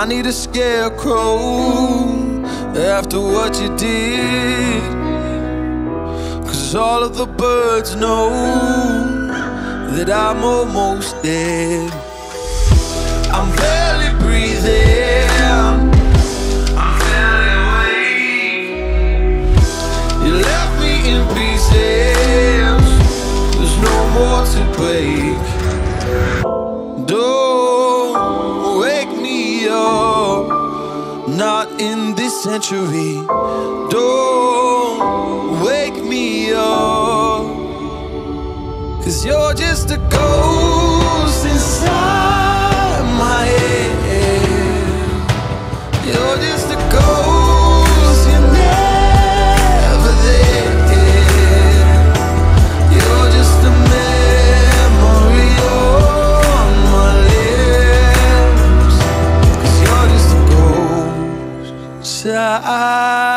I need a scarecrow after what you did, 'cause all of the birds know that I'm almost dead. I'm barely breathing, I'm barely awake. You left me in pieces, there's no more to break. Don't wake me up, not in this century. Don't wake me up, 'cause you're just a ghost inside my head. You're just a ghost, you're never there. You're just a memory on my lips, 'cause you're just a ghost inside